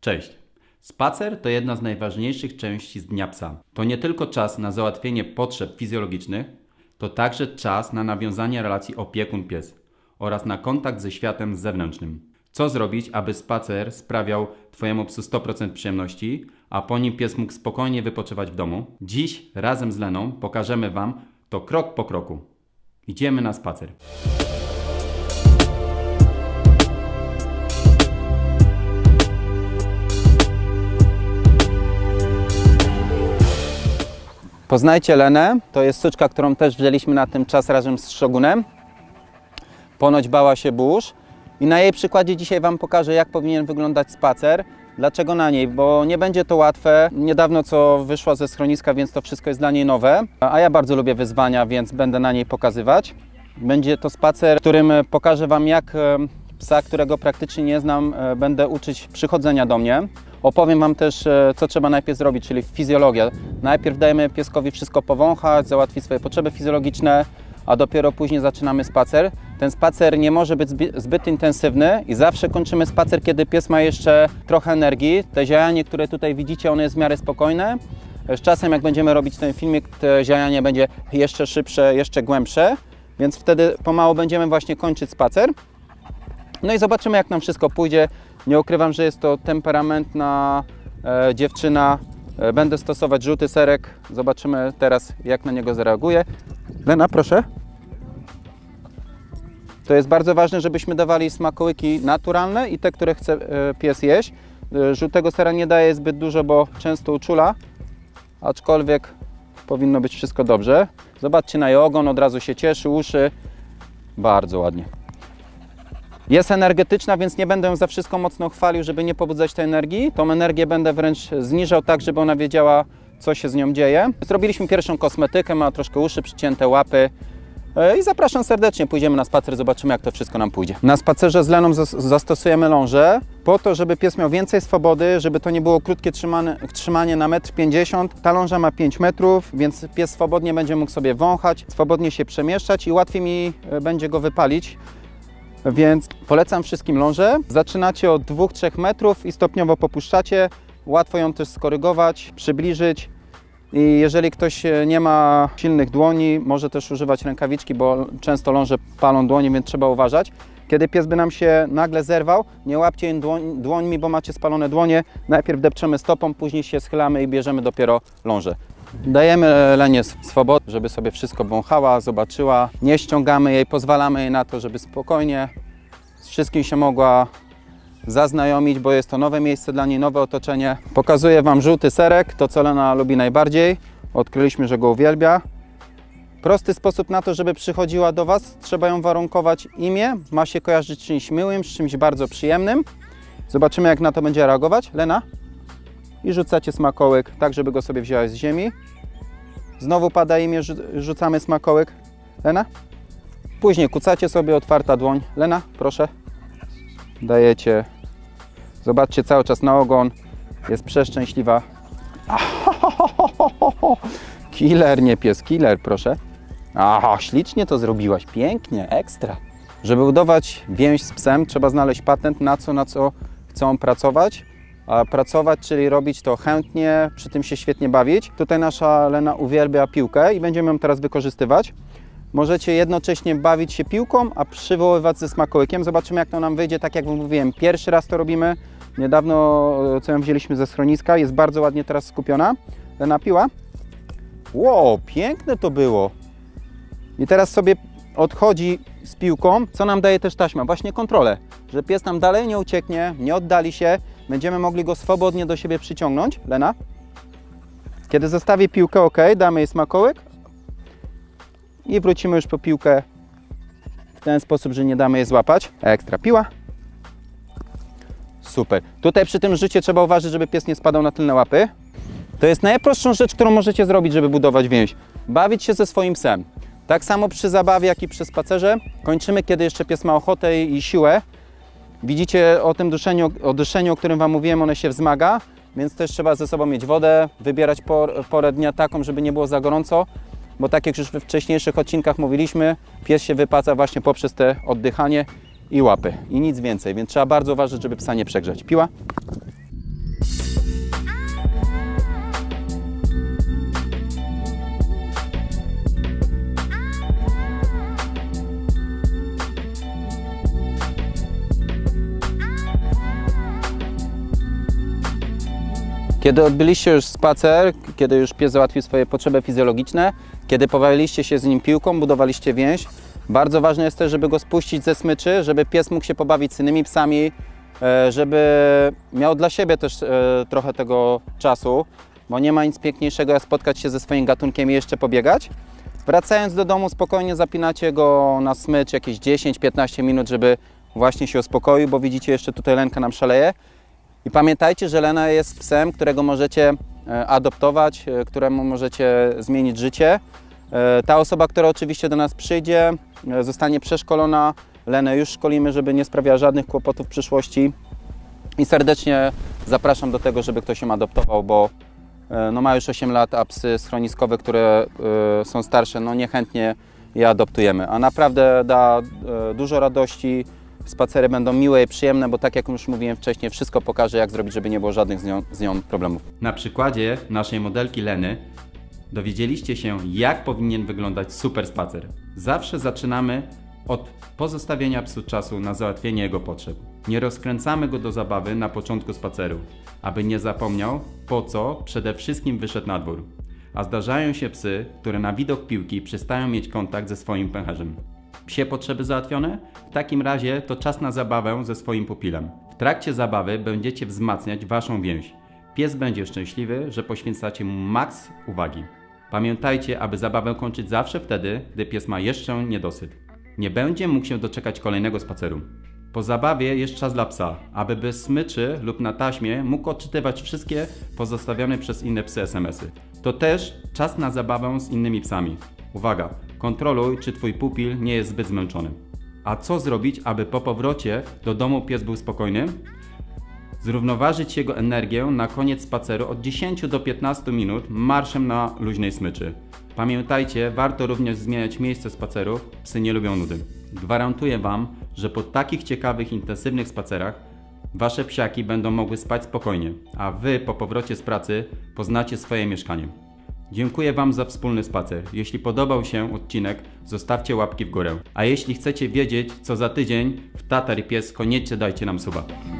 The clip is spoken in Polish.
Cześć! Spacer to jedna z najważniejszych części z dnia psa. To nie tylko czas na załatwienie potrzeb fizjologicznych, to także czas na nawiązanie relacji opiekun-pies oraz na kontakt ze światem zewnętrznym. Co zrobić, aby spacer sprawiał Twojemu psu 100% przyjemności, a po nim pies mógł spokojnie wypoczywać w domu? Dziś razem z Leną pokażemy Wam to krok po kroku. Idziemy na spacer. Poznajcie Lenę, to jest suczka, którą też wzięliśmy na ten czas razem z Shogunem. Ponoć bała się burz i na jej przykładzie dzisiaj Wam pokażę, jak powinien wyglądać spacer. Dlaczego na niej? Bo nie będzie to łatwe. Niedawno co wyszła ze schroniska, więc to wszystko jest dla niej nowe. A ja bardzo lubię wyzwania, więc będę na niej pokazywać. Będzie to spacer, w którym pokażę Wam, jak psa, którego praktycznie nie znam, będę uczyć przychodzenia do mnie. Opowiem Wam też, co trzeba najpierw zrobić, czyli fizjologia. Najpierw dajemy pieskowi wszystko powąchać, załatwić swoje potrzeby fizjologiczne, a dopiero później zaczynamy spacer. Ten spacer nie może być zbyt intensywny i zawsze kończymy spacer, kiedy pies ma jeszcze trochę energii. Te ziajanie, które tutaj widzicie, one jest w miarę spokojne. Z czasem, jak będziemy robić ten filmik, to ziajanie będzie jeszcze szybsze, jeszcze głębsze, więc wtedy pomału będziemy właśnie kończyć spacer. No i zobaczymy, jak nam wszystko pójdzie. Nie ukrywam, że jest to temperamentna dziewczyna. Będę stosować żółty serek. Zobaczymy teraz, jak na niego zareaguje. Lena, proszę. To jest bardzo ważne, żebyśmy dawali smakołyki naturalne i te, które chce pies jeść. Żółtego sera nie daje zbyt dużo, bo często uczula, aczkolwiek powinno być wszystko dobrze. Zobaczcie na jej ogon, od razu się cieszy, uszy. Bardzo ładnie. Jest energetyczna, więc nie będę ją za wszystko mocno chwalił, żeby nie pobudzać tej energii. Tą energię będę wręcz zniżał tak, żeby ona wiedziała, co się z nią dzieje. Zrobiliśmy pierwszą kosmetykę, ma troszkę uszy, przycięte łapy. I zapraszam serdecznie, pójdziemy na spacer, zobaczymy, jak to wszystko nam pójdzie. Na spacerze z Leną zastosujemy lążę, po to, żeby pies miał więcej swobody, żeby to nie było krótkie trzymanie na 1,50 m. Ta ląża ma 5 metrów, więc pies swobodnie będzie mógł sobie wąchać, swobodnie się przemieszczać i łatwiej mi będzie go wypalić. Więc polecam wszystkim lążę. Zaczynacie od 2-3 metrów i stopniowo popuszczacie. Łatwo ją też skorygować, przybliżyć. I jeżeli ktoś nie ma silnych dłoni, może też używać rękawiczki, bo często ląże palą dłonie, więc trzeba uważać. Kiedy pies by nam się nagle zerwał, nie łapcie jej dłońmi, bo macie spalone dłonie. Najpierw depczemy stopą, później się schylamy i bierzemy dopiero lążę. Dajemy Lenie swobodę, żeby sobie wszystko wąchała, zobaczyła. Nie ściągamy jej, pozwalamy jej na to, żeby spokojnie z wszystkim się mogła zaznajomić, bo jest to nowe miejsce dla niej, nowe otoczenie. Pokazuję Wam żółty serek, to co Lena lubi najbardziej. Odkryliśmy, że go uwielbia. Prosty sposób na to, żeby przychodziła do Was. Trzeba ją warunkować imię. Ma się kojarzyć z czymś miłym, z czymś bardzo przyjemnym. Zobaczymy, jak na to będzie reagować. Lena? I rzucacie smakołyk, tak żeby go sobie wzięła z ziemi. Znowu pada imię, rzucamy smakołyk. Lena? Później kucacie sobie, otwarta dłoń. Lena, proszę. Dajecie. Zobaczcie cały czas na ogon. Jest przeszczęśliwa. Killer, nie pies, killer, proszę. Aha, ślicznie to zrobiłaś, pięknie, ekstra. Żeby budować więź z psem, trzeba znaleźć patent, na co chcą pracować. A pracować, czyli robić to chętnie, przy tym się świetnie bawić. Tutaj nasza Lena uwielbia piłkę i będziemy ją teraz wykorzystywać. Możecie jednocześnie bawić się piłką, a przywoływać ze smakołykiem. Zobaczymy, jak to nam wyjdzie. Tak jak mówiłem, pierwszy raz to robimy. Niedawno, co ją wzięliśmy ze schroniska, jest bardzo ładnie teraz skupiona. Lena, piła. Wow, piękne to było. I teraz sobie odchodzi z piłką, co nam daje też taśma, właśnie kontrolę, że pies nam dalej nie ucieknie, nie oddali się, będziemy mogli go swobodnie do siebie przyciągnąć. Lena? Kiedy zostawi piłkę, ok, damy jej smakołyk i wrócimy już po piłkę w ten sposób, że nie damy jej złapać. Ekstra, piła. Super. Tutaj przy tym rzucie trzeba uważać, żeby pies nie spadał na tylne łapy. To jest najprostszą rzecz, którą możecie zrobić, żeby budować więź. Bawić się ze swoim psem. Tak samo przy zabawie, jak i przy spacerze. Kończymy, kiedy jeszcze pies ma ochotę i siłę. Widzicie o tym duszeniu, o którym Wam mówiłem, one się wzmaga, więc też trzeba ze sobą mieć wodę, wybierać porę dnia taką, żeby nie było za gorąco, bo tak jak już we wcześniejszych odcinkach mówiliśmy, pies się wypaca właśnie poprzez te oddychanie i łapy i nic więcej, więc trzeba bardzo uważać, żeby psa nie przegrzać. Piła. Kiedy odbyliście już spacer, kiedy już pies załatwił swoje potrzeby fizjologiczne, kiedy pobawiliście się z nim piłką, budowaliście więź, bardzo ważne jest też, żeby go spuścić ze smyczy, żeby pies mógł się pobawić z innymi psami, żeby miał dla siebie też trochę tego czasu, bo nie ma nic piękniejszego jak spotkać się ze swoim gatunkiem i jeszcze pobiegać. Wracając do domu, spokojnie zapinacie go na smycz jakieś 10-15 minut, żeby właśnie się uspokoił, bo widzicie, jeszcze tutaj Lenka nam szaleje. I pamiętajcie, że Lena jest psem, którego możecie adoptować, któremu możecie zmienić życie. Ta osoba, która oczywiście do nas przyjdzie, zostanie przeszkolona. Lenę już szkolimy, żeby nie sprawiała żadnych kłopotów w przyszłości. I serdecznie zapraszam do tego, żeby ktoś ją adoptował, bo no ma już 8 lat, a psy schroniskowe, które są starsze, no niechętnie je adoptujemy. A naprawdę da dużo radości. Spacery będą miłe i przyjemne, bo tak jak już mówiłem wcześniej, wszystko pokaże, jak zrobić, żeby nie było żadnych z nią problemów. Na przykładzie naszej modelki Leny dowiedzieliście się, jak powinien wyglądać super spacer. Zawsze zaczynamy od pozostawienia psu czasu na załatwienie jego potrzeb. Nie rozkręcamy go do zabawy na początku spaceru, aby nie zapomniał, po co przede wszystkim wyszedł na dwór. A zdarzają się psy, które na widok piłki przestają mieć kontakt ze swoim pęcherzem. Psie potrzeby załatwione? W takim razie to czas na zabawę ze swoim pupilem. W trakcie zabawy będziecie wzmacniać waszą więź. Pies będzie szczęśliwy, że poświęcacie mu maks uwagi. Pamiętajcie, aby zabawę kończyć zawsze wtedy, gdy pies ma jeszcze niedosyt. Nie będzie mógł się doczekać kolejnego spaceru. Po zabawie jest czas dla psa, aby bez smyczy lub na taśmie mógł odczytywać wszystkie pozostawione przez inne psy SMS-y. To też czas na zabawę z innymi psami. Uwaga! Kontroluj, czy twój pupil nie jest zbyt zmęczony. A co zrobić, aby po powrocie do domu pies był spokojny? Zrównoważyć jego energię na koniec spaceru od 10 do 15 minut marszem na luźnej smyczy. Pamiętajcie, warto również zmieniać miejsce spaceru, psy nie lubią nudy. Gwarantuję wam, że po takich ciekawych, intensywnych spacerach wasze psiaki będą mogły spać spokojnie, a wy po powrocie z pracy poznacie swoje mieszkanie. Dziękuję wam za wspólny spacer. Jeśli podobał się odcinek, zostawcie łapki w górę. A jeśli chcecie wiedzieć, co za tydzień w Tatar i Pies, koniecznie dajcie nam suba.